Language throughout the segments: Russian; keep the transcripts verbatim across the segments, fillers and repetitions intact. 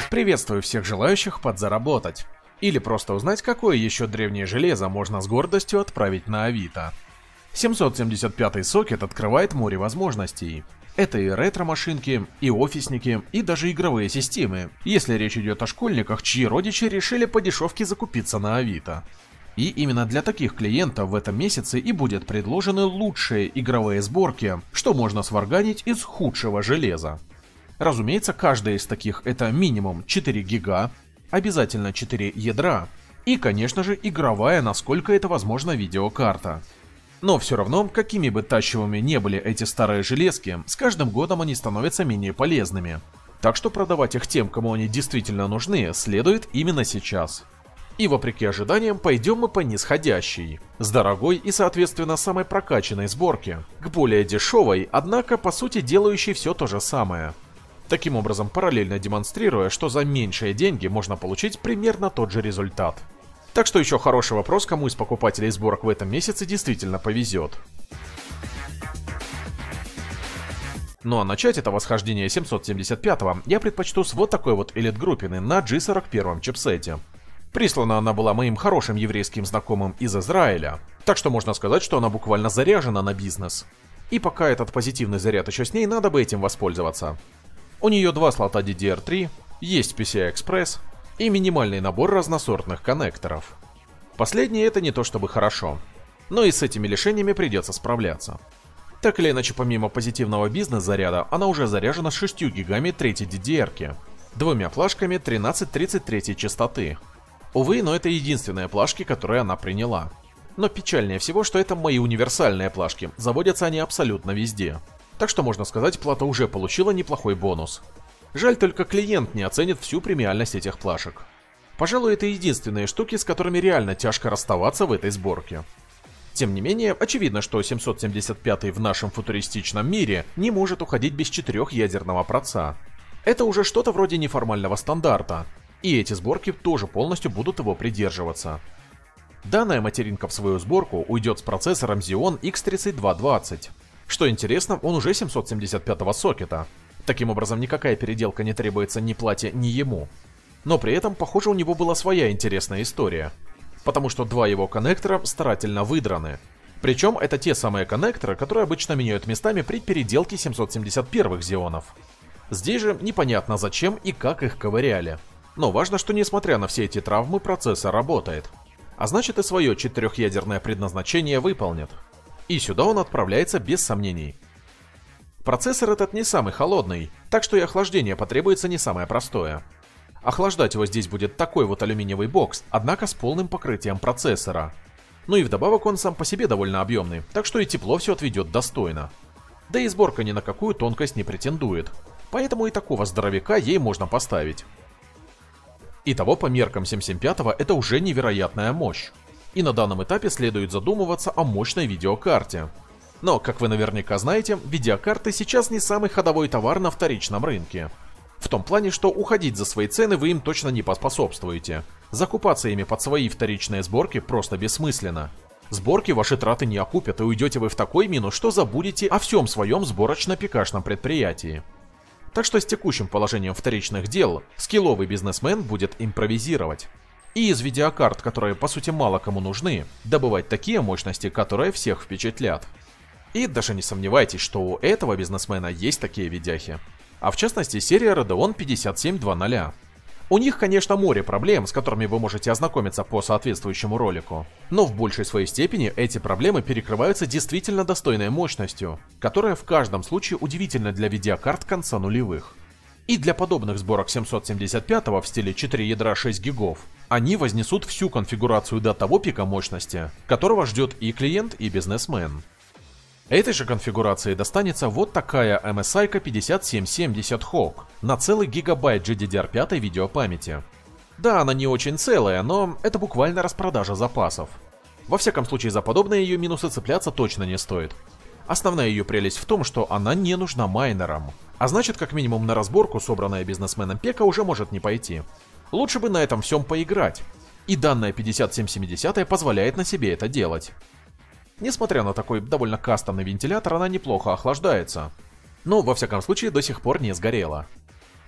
Приветствую всех желающих подзаработать. Или просто узнать, какое еще древнее железо можно с гордостью отправить на Авито. семьсот семьдесят пятый сокет открывает море возможностей. Это и ретро-машинки, и офисники, и даже игровые системы, если речь идет о школьниках, чьи родичи решили по дешевке закупиться на Авито. И именно для таких клиентов в этом месяце и будет предложены лучшие игровые сборки, что можно сварганить из худшего железа. Разумеется, каждая из таких это минимум четыре гига, обязательно четыре ядра и, конечно же, игровая, насколько это возможно, видеокарта. Но все равно, какими бы тащивыми не были эти старые железки, с каждым годом они становятся менее полезными. Так что продавать их тем, кому они действительно нужны, следует именно сейчас. И вопреки ожиданиям, пойдем мы по нисходящей, с дорогой и, соответственно, самой прокачанной сборки, к более дешевой, однако, по сути, делающей все то же самое. Таким образом, параллельно демонстрируя, что за меньшие деньги можно получить примерно тот же результат. Так что еще хороший вопрос, кому из покупателей сборок в этом месяце действительно повезет. Ну а начать это восхождение семьсот семьдесят пятого я предпочту с вот такой вот элит-группины на джи сорок один чипсете. Прислана она была моим хорошим еврейским знакомым из Израиля, так что можно сказать, что она буквально заряжена на бизнес. И пока этот позитивный заряд еще с ней, надо бы этим воспользоваться. У нее два слота ди ди ар три, есть пи си ай-экспресс и минимальный набор разносортных коннекторов. Последнее это не то чтобы хорошо, но и с этими лишениями придется справляться. Так или иначе, помимо позитивного бизнес-заряда, она уже заряжена шестью гигами третьей ди ди ар-ки, двумя плашками тринадцать тридцать три частоты. Увы, но это единственные плашки, которые она приняла. Но печальнее всего, что это мои универсальные плашки, заводятся они абсолютно везде. Так что, можно сказать, плата уже получила неплохой бонус. Жаль, только клиент не оценит всю премиальность этих плашек. Пожалуй, это единственные штуки, с которыми реально тяжко расставаться в этой сборке. Тем не менее, очевидно, что семьсот семьдесят пятый в нашем футуристичном мире не может уходить без четырехъядерного проца. Это уже что-то вроде неформального стандарта, и эти сборки тоже полностью будут его придерживаться. Данная материнка в свою сборку уйдет с процессором Xeon икс тридцать два двадцать. Что интересно, он уже семьсот семьдесят пятого сокета. Таким образом, никакая переделка не требуется ни плате, ни ему. Но при этом, похоже, у него была своя интересная история. Потому что два его коннектора старательно выдраны. Причем это те самые коннекторы, которые обычно меняют местами при переделке семьсот семьдесят первых Xeon'ов. Здесь же непонятно зачем и как их ковыряли. Но важно, что несмотря на все эти травмы, процессор работает. А значит, и свое четырехъядерное предназначение выполнит. И сюда он отправляется без сомнений. Процессор этот не самый холодный, так что и охлаждение потребуется не самое простое. Охлаждать его здесь будет такой вот алюминиевый бокс, однако с полным покрытием процессора. Ну и вдобавок он сам по себе довольно объемный, так что и тепло все отведет достойно. Да и сборка ни на какую тонкость не претендует, поэтому и такого здоровяка ей можно поставить. Итого, по меркам семьсот семьдесят пятого это уже невероятная мощь. И на данном этапе следует задумываться о мощной видеокарте. Но, как вы наверняка знаете, видеокарты сейчас не самый ходовой товар на вторичном рынке. В том плане, что уходить за свои цены вы им точно не поспособствуете. Закупаться ими под свои вторичные сборки просто бессмысленно. Сборки ваши траты не окупят, и уйдете вы в такой минус, что забудете о всем своем сборочно-пикашном предприятии. Так что с текущим положением вторичных дел скилловый бизнесмен будет импровизировать. И из видеокарт, которые по сути мало кому нужны, добывать такие мощности, которые всех впечатлят. И даже не сомневайтесь, что у этого бизнесмена есть такие видяхи. А в частности серия Radeon пятьдесят семь двадцать. У них, конечно, море проблем, с которыми вы можете ознакомиться по соответствующему ролику. Но в большей своей степени эти проблемы перекрываются действительно достойной мощностью, которая в каждом случае удивительна для видеокарт конца нулевых. И для подобных сборок семьсот семьдесят пятого в стиле четыре ядра шесть гигов, они вознесут всю конфигурацию до того пика мощности, которого ждет и клиент, и бизнесмен. Этой же конфигурации достанется вот такая эм эс ай пятьдесят семь семьдесят Hawk на целый гигабайт джи ди ди ар пять видеопамяти. Да, она не очень целая, но это буквально распродажа запасов. Во всяком случае, за подобные ее минусы цепляться точно не стоит. Основная ее прелесть в том, что она не нужна майнерам. А значит, как минимум на разборку, собранная бизнесменом Пека, уже может не пойти. Лучше бы на этом всем поиграть. И данная пятьдесят семь семьдесят позволяет на себе это делать. Несмотря на такой довольно кастомный вентилятор, она неплохо охлаждается. Но, во всяком случае, до сих пор не сгорела.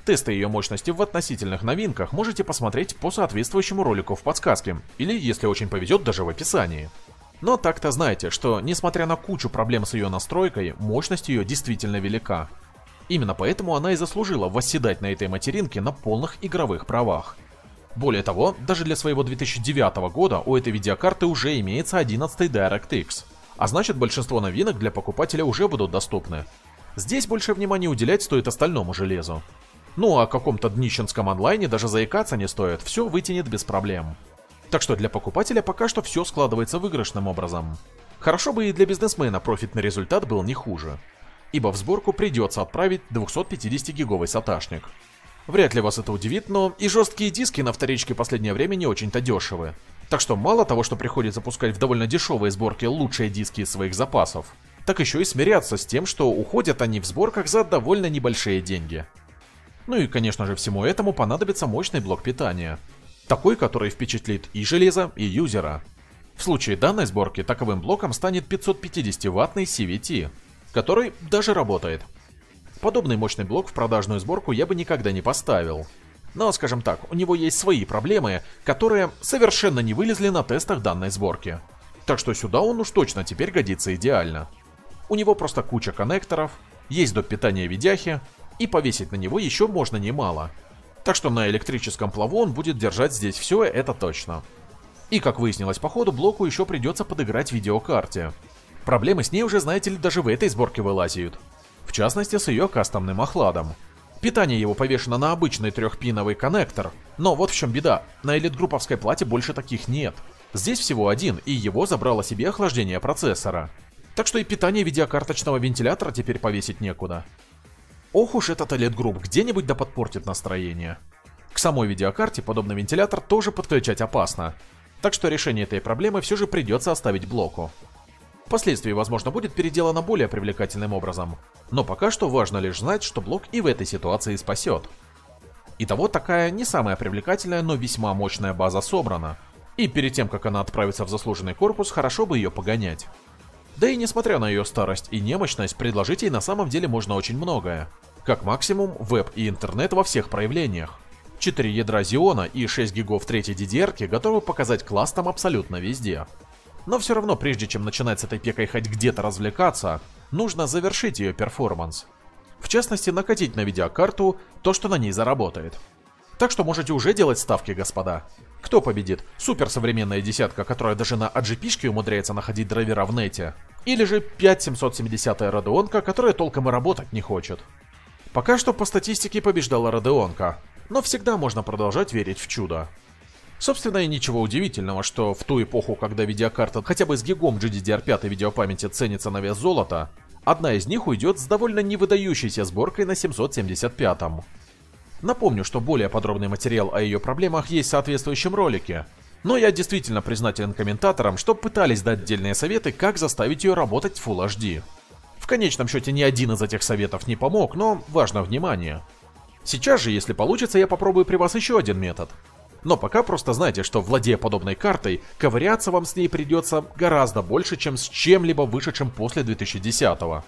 Тесты ее мощности в относительных новинках можете посмотреть по соответствующему ролику в подсказке, или, если очень повезет, даже в описании. Но так-то знаете, что несмотря на кучу проблем с ее настройкой, мощность ее действительно велика. Именно поэтому она и заслужила восседать на этой материнке на полных игровых правах. Более того, даже для своего две тысячи девятого года у этой видеокарты уже имеется одиннадцатый DirectX, а значит большинство новинок для покупателя уже будут доступны. Здесь больше внимания уделять стоит остальному железу. Ну а о каком-то днищенском онлайне даже заикаться не стоит, все вытянет без проблем. Так что для покупателя пока что все складывается выигрышным образом. Хорошо бы и для бизнесмена профитный результат был не хуже. Ибо в сборку придется отправить двухсотпятидесятигиговый саташник. Вряд ли вас это удивит, но и жесткие диски на вторичке в последнее время не очень-то дешевы. Так что мало того, что приходится пускать в довольно дешевые сборки лучшие диски из своих запасов, так еще и смиряться с тем, что уходят они в сборках за довольно небольшие деньги. Ну и конечно же всему этому понадобится мощный блок питания. Такой, который впечатлит и железо, и юзера. В случае данной сборки таковым блоком станет пятьсотпятидесятиваттный си ви ти, который даже работает. Подобный мощный блок в продажную сборку я бы никогда не поставил. Но, скажем так, у него есть свои проблемы, которые совершенно не вылезли на тестах данной сборки. Так что сюда он уж точно теперь годится идеально. У него просто куча коннекторов, есть доп. Питания видяхи, и повесить на него еще можно немало. Так что на электрическом плаву он будет держать здесь все, это точно. И как выяснилось по ходу, блоку еще придется подыграть видеокарте. Проблемы с ней уже, знаете ли, даже в этой сборке вылазят. В частности, с ее кастомным охладом. Питание его повешено на обычный трехпиновый коннектор, но вот в чем беда, на элитгрупповской плате больше таких нет. Здесь всего один, и его забрало себе охлаждение процессора. Так что и питание видеокарточного вентилятора теперь повесить некуда. Ох уж этот элитгрупп где-нибудь да подпортит настроение. К самой видеокарте подобный вентилятор тоже подключать опасно. Так что решение этой проблемы все же придется оставить блоку. Впоследствии, возможно, будет переделано более привлекательным образом. Но пока что важно лишь знать, что блок и в этой ситуации спасет. Итого такая не самая привлекательная, но весьма мощная база собрана. И перед тем, как она отправится в заслуженный корпус, хорошо бы ее погонять. Да и несмотря на ее старость и немощность, предложить ей на самом деле можно очень многое. Как максимум, веб и интернет во всех проявлениях. четыре ядра Xeon и шесть гигов третьей ди ди ар-ки готовы показать класс там абсолютно везде. Но все равно, прежде чем начинать с этой пекой хоть где-то развлекаться, нужно завершить ее перформанс. В частности, накатить на видеокарту то, что на ней заработает. Так что можете уже делать ставки, господа. Кто победит? Суперсовременная десятка, которая даже на эй джи пи-шке умудряется находить драйвера в нете? Или же пять семьсот семидесятая Radeon-ка, которая толком и работать не хочет? Пока что по статистике побеждала Radeon-ка, но всегда можно продолжать верить в чудо. Собственно, и ничего удивительного, что в ту эпоху, когда видеокарта хотя бы с гигом джи ди ди ар пять видеопамяти ценится на вес золота, одна из них уйдет с довольно невыдающейся сборкой на семьсот семьдесят пятом. Напомню, что более подробный материал о ее проблемах есть в соответствующем ролике. Но я действительно признателен комментаторам, что пытались дать отдельные советы, как заставить ее работать в Full эйч ди. В конечном счете ни один из этих советов не помог, но важно внимание. Сейчас же, если получится, я попробую при вас еще один метод. Но пока просто знайте, что владея подобной картой, ковыряться вам с ней придется гораздо больше, чем с чем-либо вышедшим после две тысячи десятого.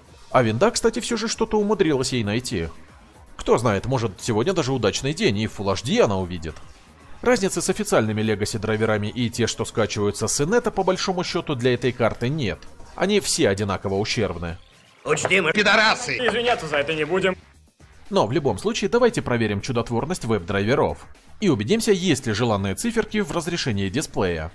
А винда, кстати, все же что-то умудрилась ей найти. Кто знает, может сегодня даже удачный день, и в Full эйч ди она увидит. Разницы с официальными Legacy драйверами и те, что скачиваются с инета, по большому счету для этой карты нет. Они все одинаково ущербны. Учти, мы пидорасы! Извиняться за это не будем. Но в любом случае давайте проверим чудотворность веб-драйверов. И убедимся, есть ли желанные циферки в разрешении дисплея.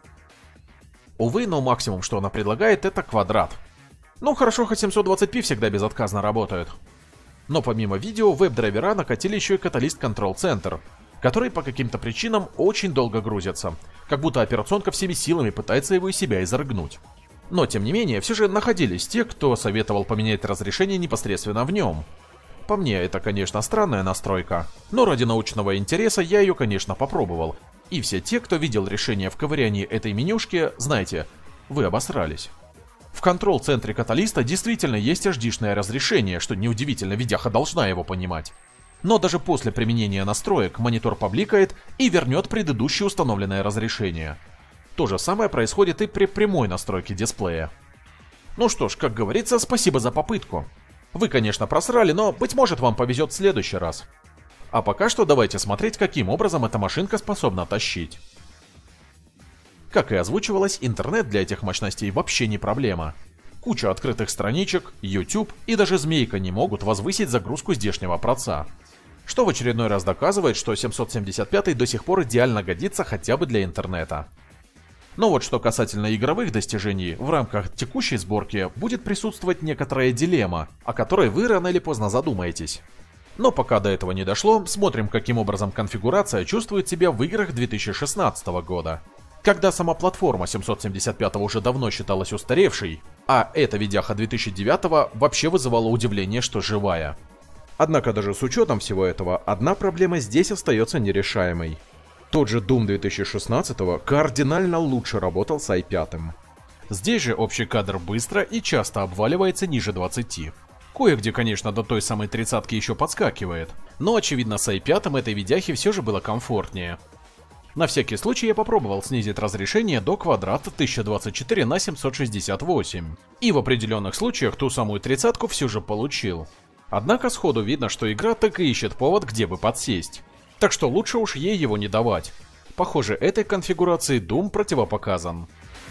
Увы, но максимум, что она предлагает, это квадрат. Ну хорошо, хоть семьсот двадцать пи всегда безотказно работают. Но помимо видео, веб-драйвера накатили еще и Catalyst Control Center, который по каким-то причинам очень долго грузится, как будто операционка всеми силами пытается его из себя изрыгнуть. Но тем не менее, все же находились те, кто советовал поменять разрешение непосредственно в нем. По мне, это, конечно, странная настройка, но ради научного интереса я ее, конечно, попробовал. И все те, кто видел решение в ковырянии этой менюшки, знаете, вы обосрались. В контрол-центре каталиста действительно есть эйч ди-шное разрешение, что неудивительно, видяха должна его понимать. Но даже после применения настроек монитор побликает и вернет предыдущее установленное разрешение. То же самое происходит и при прямой настройке дисплея. Ну что ж, как говорится, спасибо за попытку. Вы, конечно, просрали, но, быть может, вам повезет в следующий раз. А пока что давайте смотреть, каким образом эта машинка способна тащить. Как и озвучивалось, интернет для этих мощностей вообще не проблема. Куча открытых страничек, YouTube и даже Змейка не могут возвысить загрузку здешнего проца. Что в очередной раз доказывает, что семьсот семьдесят пять до сих пор идеально годится хотя бы для интернета. Но вот что касательно игровых достижений, в рамках текущей сборки будет присутствовать некоторая дилемма, о которой вы рано или поздно задумаетесь. Но пока до этого не дошло, смотрим, каким образом конфигурация чувствует себя в играх две тысячи шестнадцатого года. Когда сама платформа семьсот семьдесят пять уже давно считалась устаревшей, а эта видяха две тысячи девятого вообще вызывала удивление, что живая. Однако даже с учетом всего этого, одна проблема здесь остается нерешаемой. Тот же Doom две тысячи шестнадцатого кардинально лучше работал с ай пять. Здесь же общий кадр быстро и часто обваливается ниже двадцати. Кое-где, конечно, до той самой тридцатки еще подскакивает, но очевидно с ай пять этой видяхи все же было комфортнее. На всякий случай я попробовал снизить разрешение до квадрата тысяча двадцать четыре на семьсот шестьдесят восемь, и в определенных случаях ту самую тридцатку все же получил. Однако сходу видно, что игра так и ищет повод, где бы подсесть. Так что лучше уж ей его не давать. Похоже, этой конфигурации Doom противопоказан.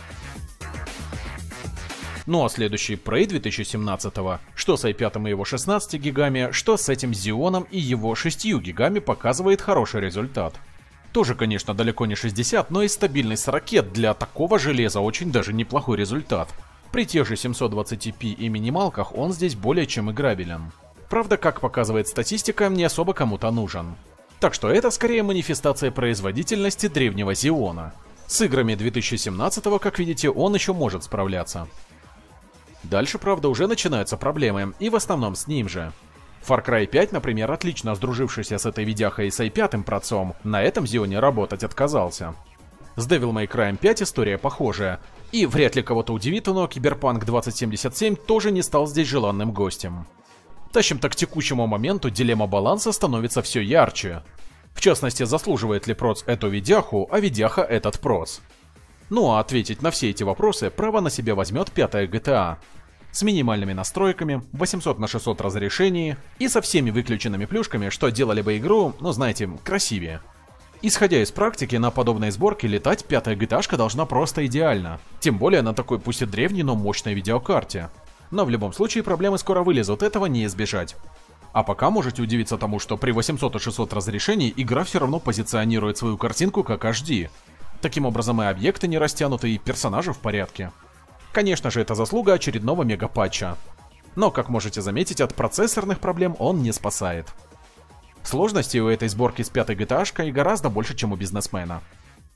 Ну а следующий Prey две тысячи семнадцатого, что с ай пять и его шестнадцатью гигами, что с этим Xeon и его шестью гигами показывает хороший результат. Тоже, конечно, далеко не шестьдесят, но и стабильность ракет для такого железа очень даже неплохой результат. При тех же семьсот двадцати пи и минималках он здесь более чем играбелен. Правда, как показывает статистика, не особо кому-то нужен. Так что это скорее манифестация производительности древнего Xeon. С играми две тысячи семнадцатого, как видите, он еще может справляться. Дальше, правда, уже начинаются проблемы, и в основном с ним же. Far Cry пять, например, отлично сдружившийся с этой видяхой и с ай пять процом, на этом Xeon работать отказался. С Devil May Cry пять история похожая, и вряд ли кого-то удивит, но Cyberpunk двадцать семьдесят семь тоже не стал здесь желанным гостем. Тащим-то к текущему моменту дилемма баланса становится все ярче. В частности, заслуживает ли проц эту видяху, а видяха этот проц. Ну а ответить на все эти вопросы право на себя возьмет пятая джи ти эй. С минимальными настройками, восемьсот на шестьсот разрешении и со всеми выключенными плюшками, что делали бы игру, ну знаете, красивее. Исходя из практики, на подобной сборке летать пятая джи ти эй-шка должна просто идеально. Тем более на такой пусть и древней, но мощной видеокарте. Но в любом случае проблемы скоро вылезут, этого не избежать. А пока можете удивиться тому, что при восемьсот и шестьсот разрешении игра все равно позиционирует свою картинку как эйч ди. Таким образом и объекты не растянуты, и персонажи в порядке. Конечно же, это заслуга очередного мегапатча. Но, как можете заметить, от процессорных проблем он не спасает. Сложностей у этой сборки с пятой джи ти эй-шкой гораздо больше, чем у бизнесмена.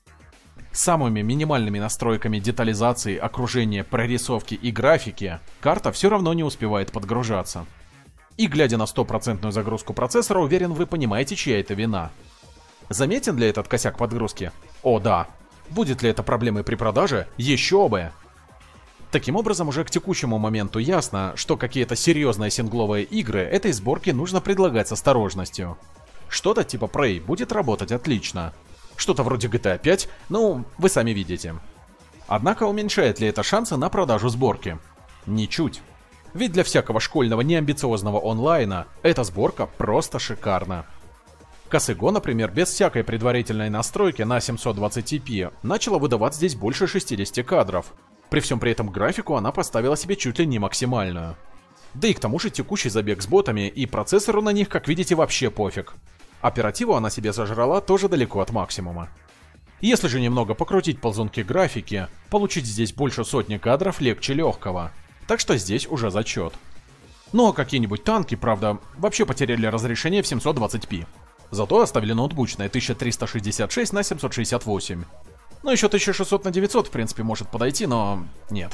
С самыми минимальными настройками детализации, окружения, прорисовки и графики карта все равно не успевает подгружаться. И глядя на стопроцентную загрузку процессора, уверен, вы понимаете, чья это вина. Заметен ли этот косяк подгрузки? О да. Будет ли это проблемой при продаже? Еще бы! Таким образом, уже к текущему моменту ясно, что какие-то серьезные сингловые игры этой сборки нужно предлагать с осторожностью. Что-то типа Prey будет работать отлично. Что-то вроде джи ти эй пять, ну, вы сами видите. Однако уменьшает ли это шансы на продажу сборки? Ничуть. Ведь для всякого школьного неамбициозного онлайна эта сборка просто шикарна. Косыго, например, без всякой предварительной настройки на семьсот двадцать пи начала выдавать здесь больше шестидесяти кадров. При всем при этом графику она поставила себе чуть ли не максимальную. Да и к тому же текущий забег с ботами и процессору на них, как видите, вообще пофиг. Оперативу она себе зажрала тоже далеко от максимума. Если же немного покрутить ползунки графики, получить здесь больше сотни кадров легче легкого. Так что здесь уже зачет. Ну а какие-нибудь танки, правда, вообще потеряли разрешение в семьсот двадцать пи. Зато оставили ноутбучное тысяча триста шестьдесят шесть на семьсот шестьдесят восемь. Ну еще тысяча шестьсот на девятьсот в принципе может подойти, но нет.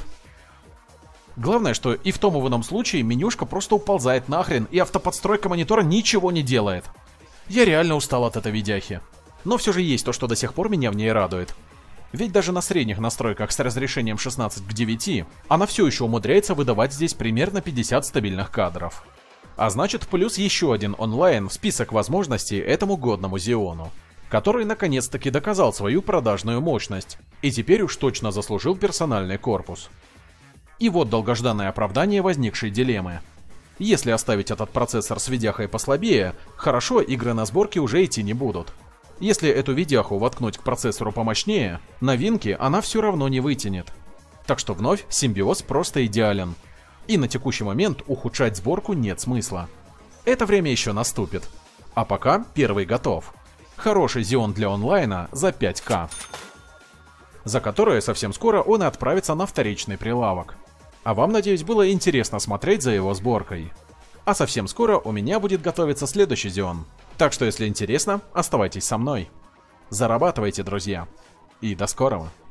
Главное, что и в том и в ином случае менюшка просто уползает нахрен, и автоподстройка монитора ничего не делает. Я реально устал от этой видяхи. Но все же есть то, что до сих пор меня в ней радует. Ведь даже на средних настройках с разрешением шестнадцать к девяти она все еще умудряется выдавать здесь примерно пятьдесят стабильных кадров. А значит, плюс еще один онлайн в список возможностей этому годному Xeon, который наконец-таки доказал свою продажную мощность и теперь уж точно заслужил персональный корпус. И вот долгожданное оправдание возникшей дилеммы. Если оставить этот процессор с видяхой послабее, хорошо, игры на сборке уже идти не будут. Если эту видяху воткнуть к процессору помощнее, новинки она все равно не вытянет. Так что вновь симбиоз просто идеален. И на текущий момент ухудшать сборку нет смысла. Это время еще наступит. А пока первый готов. Хороший Xeon для онлайна за пять ка. За которое совсем скоро он и отправится на вторичный прилавок. А вам, надеюсь, было интересно смотреть за его сборкой. А совсем скоро у меня будет готовиться следующий Xeon. Так что, если интересно, оставайтесь со мной. Зарабатывайте, друзья. И до скорого.